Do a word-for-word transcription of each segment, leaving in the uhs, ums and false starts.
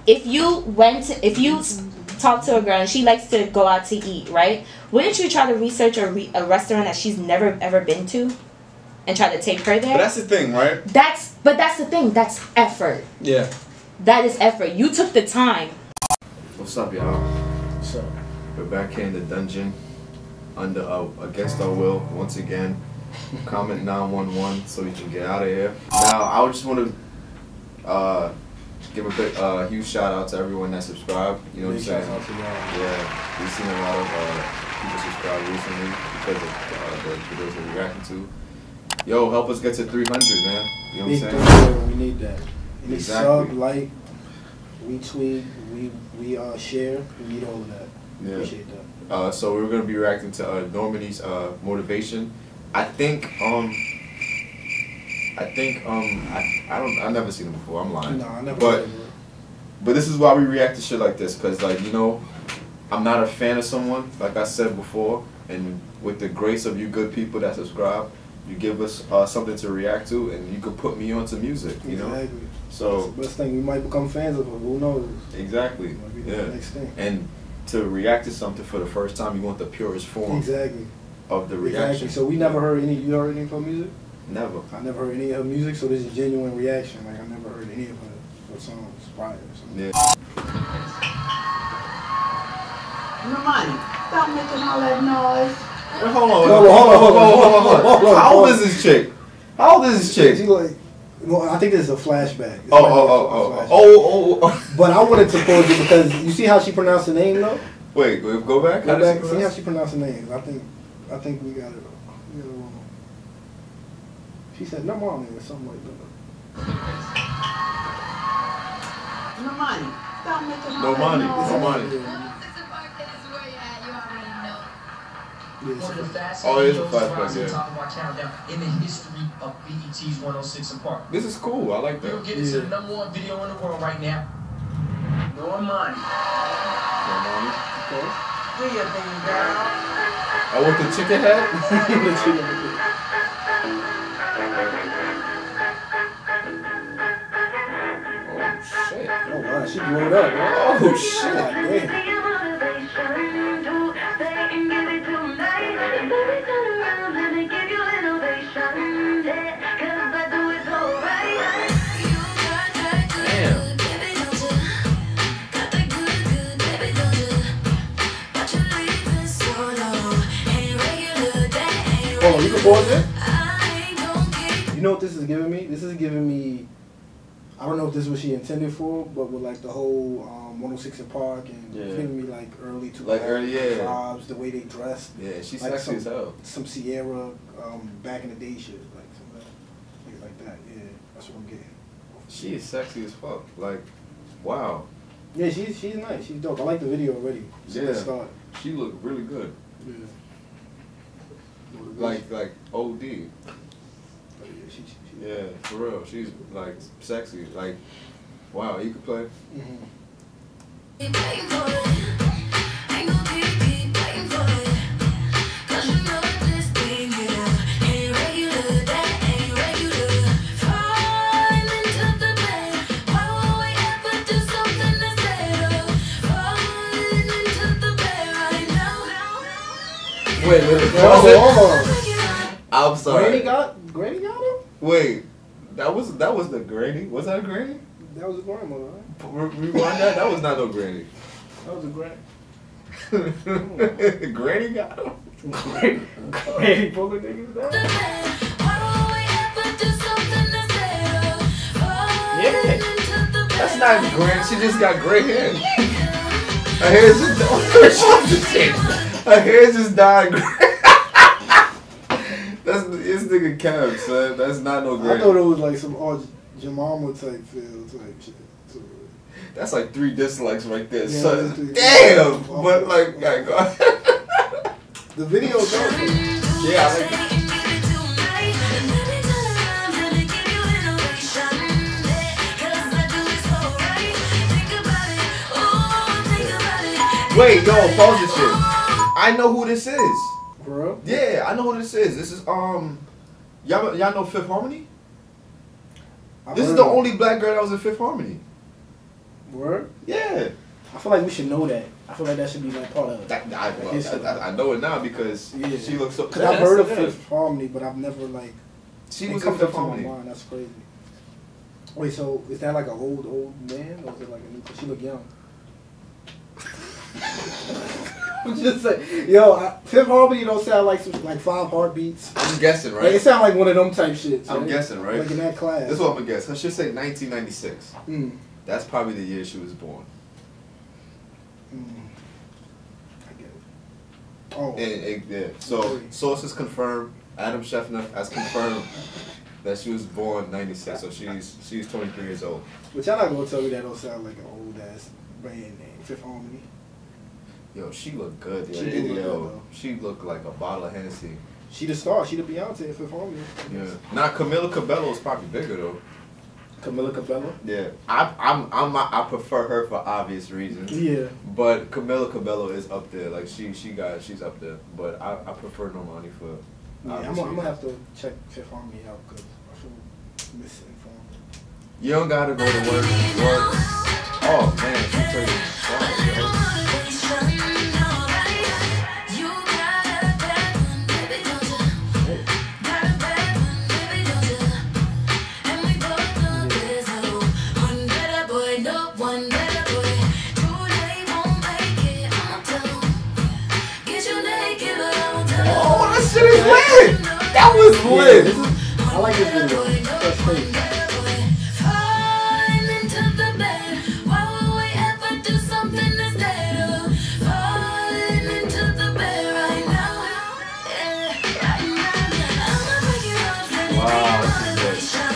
if you went, to, if you talk to a girl and she likes to go out to eat, right? Wouldn't you try to research a, re- a restaurant that she's never ever been to, and try to take her there? But that's the thing, right? That's but that's the thing. That's effort. Yeah. That is effort. You took the time. What's up, y'all? What's up? We're back here in the dungeon, under uh, against our will once again. Comment nine one one so we can get out of here. Now, I just want to uh, give a big, uh, huge shout out to everyone that subscribed. You know what I'm saying? Yeah, we've seen a lot of uh, people subscribe recently because of uh, the videos that we're reacting to. Yo, help us get to three hundred, man. You know what I'm saying? We need that. We need Exactly. sub, like, retweet, we we uh share. We need all of that. Yeah. Appreciate that. Uh, so we're gonna be reacting to uh, Normandy's uh, motivation. I think um I think um I, I don't I've never seen it before. I'm lying. No, I never. But but this is why we react to shit like this, cause like you know, I'm not a fan of someone, like I said before, and with the grace of you good people that subscribe, you give us uh, something to react to, and you could put me onto music. You know. Exactly. So that's the best thing. We might become fans of them. Who knows? exactly. Might be the Yeah. next thing. And to react to something for the first time, you want the purest form Exactly. of the reaction. Exactly. So we never heard any. You heard any of her music? Never. I never heard any of her music. So this is genuine reaction. Like I never heard any of her, her songs prior. So. Yeah. Normani, stop making all that noise. Wait, hold on, Hold on, hold on, hold on, hold on, hold on. How old is this chick? How old is this She chick? like, no, I think this is a flashback. This Oh, might be a oh, oh, flashback. oh, oh, oh. But I wanted to pause it because you see how she pronounced the name though. Wait, wait, go back. Go How does back. she See how pronounce- she pronounced the name. I think, I think we got it. We got it wrong. She said no mom or something like that. Normani, stop making all No that money. noise. No money. Yeah. Yeah, One of the fastest Oh, it is a videos flashback, rising yeah. top of our countdown in the history of B E T's one oh six and Park. This is cool. I like We're that. getting to the number one video in the world right now. Normani. No money. Do your thing, girl. Oh, with the chicken head? Oh shit. Oh wow, she blew it up. Bro. Oh shit. God damn. Damn. Oh, you can pause it. You know what this is giving me? This is giving me. I don't know if this is what she intended for, but with like the whole um, one oh six and Park and Yeah. it's giving me like early two Like early, yeah. vibes, the way they dressed, Yeah, she's Like sexy some- as hell. some Sierra um, back in the day shit, like some of that, things like that. Yeah, that's what I'm getting. She is sexy as fuck. Like, wow. Yeah, she's she's nice. She's dope. I like the video already. It's a good Yeah. start. She look really good. Yeah. Like, like O D. Oh, yeah, she, she, she, Yeah, for real. She's like sexy. Like, wow, you could play. Mhm. Wait, wait, wait. Oh, I'm oh. sorry. Granny got Granny got him. Wait, that was that was the granny. Was that a granny? That was a grandmother, right? Re- Rewind that. That was not no granny. That was a grand. Granny got him. Granny pulling niggas down. Yeah. That's not granny. She just got gray hair. Her hair just her hair just dyed gray. That's this nigga Kev, son. That's not no I granny. thought it was like some odd Jemima type feel type shit. So, That's like three dislikes right there, Yeah, son. that's three- Damn. But like, like the video dope. yeah, I like it. Wait, yo, pause this shit. I know who this is. Bro. Yeah, I know who this is. This is um, y'all y'all know Fifth Harmony. This is the only black girl that was in Fifth Harmony. Word? Yeah. I feel like we should know that. I feel like that should be like part of it. That, I, well, I, I, I know it now because Yeah. she looks so. Cause I've heard of Fifth Harmony, but I've never like. She it was in comes Fifth up to my Harmony. mind. That's crazy. Wait, so is that like an old old man or is it like a new? Cause she look young. I'm just saying, yo, I, Fifth Harmony don't sound like some, like Five Heartbeats. I'm guessing, right? Like, it sound like one of them type shits. I'm right? guessing, right? Like in that class. This is what I'm gonna guess. I should say nineteen ninety-six. Mm. That's probably the year she was born. Mm. I get it. Oh. And, and, yeah. So Okay. sources confirm. Adam Scheffner has confirmed that she was born ninety-six. So she's she's twenty-three years old. But y'all not gonna tell me that don't sound like an old ass band name, Fifth Harmony. Yo, she looked good. Yo, She do look yo, good, though. she looked like a bottle of Hennessy. She the star. She the Beyonce in Fifth Harmony. Yeah. Now Camila Cabello is probably bigger though. Camila Cabello. Yeah. I I'm I'm I prefer her for obvious reasons. Yeah. But Camila Cabello is up there. Like she she got she's up there. But I, I prefer Normani for Yeah, obvious I'm, gonna- I'm gonna reasons. have to check Fifth Harmony out because I feel misinformed. You don't gotta go to work. work. Oh man, she played the song, yo. Oh, that shit is lit! That was Yeah, lit! this is, I like this video. That's crazy. Wow, this is lit.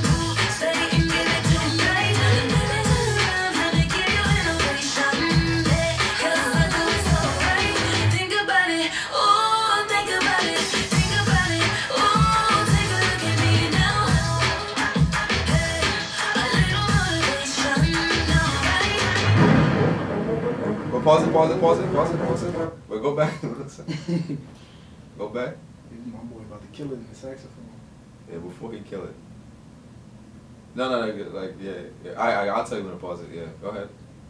But pause it, pause it, pause it, pause it, pause it. Wait, go back. Go back. My boy about to kill it in the saxophone. Yeah, before he kill it. No, no, no, like, yeah, yeah. I, I, I'll tell you when to pause it. Yeah, go ahead.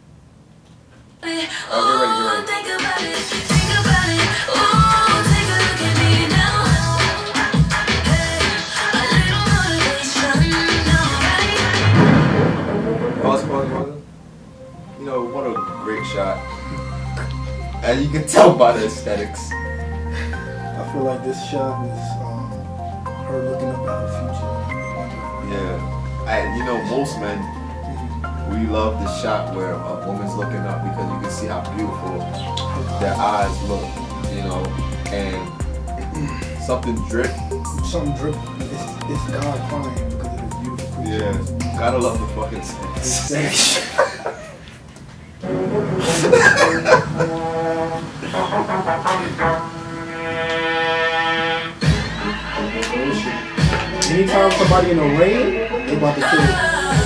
Oh, get ready, get ready. Think about it, oh, take a look at me now. Hey, a little motivation, alright? Pause, pause, pause. You know, what a great shot. And you can tell by the aesthetics. I feel like this shot was um, her looking up at her future. Yeah. And you know, most men, we love the shot where a woman's looking up because you can see how beautiful their eyes look, you know, and something drip. Something drip. It's, it's God crying because of this beautiful creature. Yeah. Gotta love the fucking sex. Anytime somebody in the rain, they about to kill it.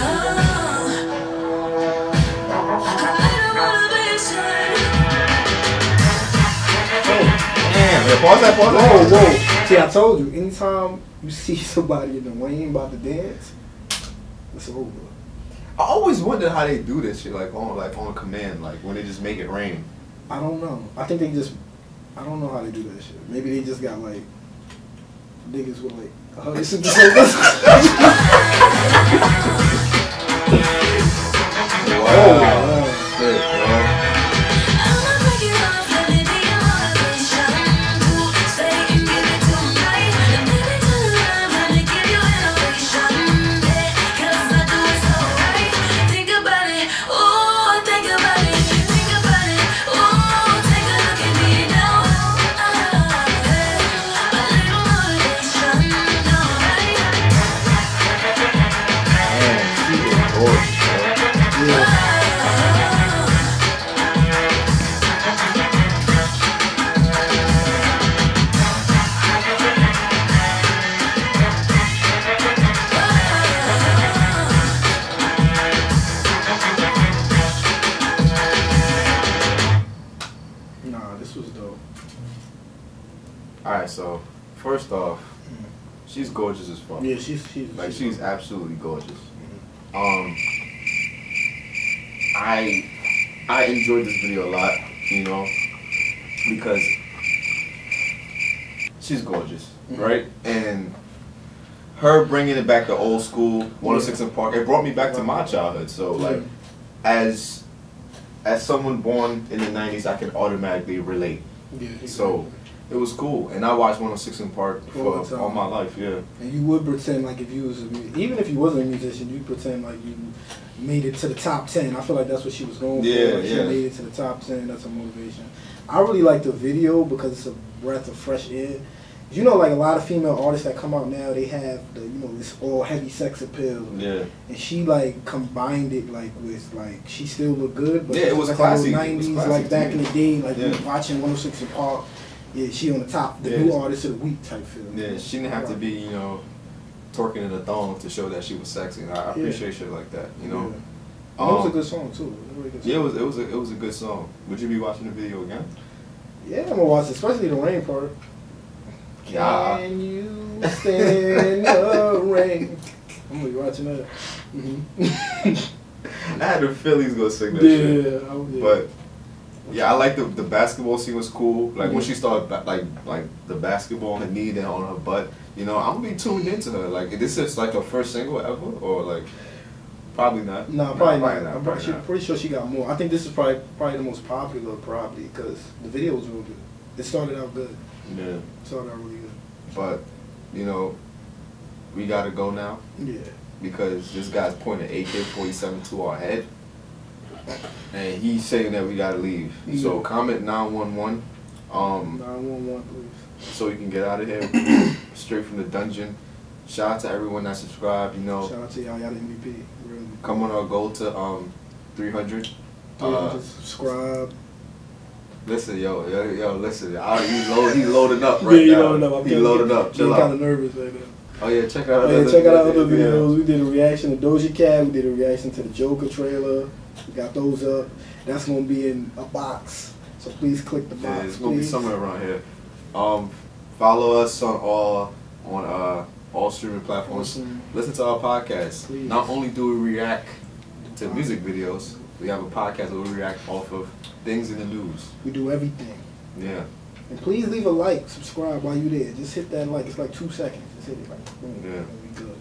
Damn, yeah, pause that, pause that. Whoa, whoa. See, I told you, anytime you see somebody in the rain about to dance, it's over. I always wondered how they do this shit, like on like on command, like when they just make it rain. I don't know. I think they just, I don't know how they do that shit. Maybe they just got like, niggas with like, oh, this is Wow. Shit, bro. Alright, so first off, she's gorgeous as fuck. Yeah, she's she's like she's she's absolutely gorgeous. Um, I I enjoyed this video a lot, you know, because she's gorgeous, Mhm. right? And her bringing it back to old school, one oh six in Park, it brought me back to my childhood. So like, as as someone born in the nineties, I can automatically relate. Yeah. So it was cool, and I watched one oh six in Park All the for time. all my life. Yeah. And you would pretend like if you was a mu- even if you wasn't a musician, you pretend like you made it to the top ten. I feel like that's what she was going Yeah, for. Like she yeah. made it to the top ten. That's a motivation. I really like the video because it's a breath of fresh air. You know, like a lot of female artists that come out now, they have the you know this all heavy sex appeal. Yeah. And she like combined it like with like she still looked good, but Yeah, it she was like classy. It was nineties, classy like to back me. in the day, like Yeah. we watching one oh six in Park. Yeah, she on the top, the Yeah. new artist of the week type feel. Yeah, she didn't have to be, you know, twerking in a thong to show that she was sexy. And I I appreciate shit like that, you know. Yeah. And it was a Um, good song too. It was a really good song. Yeah, it was it was a it was a good song. Would you be watching the video again? Yeah, I'm gonna watch it, especially the rain part. Yeah. Can you stand the rain? I'm gonna be watching that. Mm-hmm. I had the Phillies go sing that shit. Yeah, I would. But yeah, I like the the basketball scene was cool. Like when Yeah. she started ba- like like the basketball on her knee and on her butt. You know, I'm gonna be tuned into her. Like this is like her first single ever, or like probably not. No, probably not. not. I'm probably pretty, sure, not. pretty sure she got more. I think this is probably probably the most popular, probably because the video was real good. It started out good. Yeah, It started out really good. but you know, we gotta go now Yeah. because this guy's pointing A K forty-seven to our head, and he's saying that we gotta leave. So Yeah. comment nine one one, um, nine one one, please. so we can get out of here straight from the dungeon. Shout out to everyone that subscribed. You know, Shout out to y'all, y'all the M V P. Really. come on our goal to um three hundred. Yeah, Uh, just subscribe. listen, yo, yo, yo, listen. I, he load, he loading up right yeah, you now. loading up. I'm he getting- loading up. Chill getting out. kind of nervous right now. Oh yeah, check out. Oh, yeah, other- check out our other yeah. videos. We did a reaction to Doja Cat. We did a reaction to the Joker trailer. We got those up. That's gonna be in a box. So please click the Yeah, box. it's gonna be please. somewhere around here. Um, follow us on all on uh all streaming platforms. Awesome. Listen to our podcast. Please. Not only do we react to music videos, we have a podcast where we react off of things in the news. We do everything. Yeah. And please leave a like, subscribe while you're there. Just hit that like. It's like two seconds. Just hit it like boom. Yeah. And we good.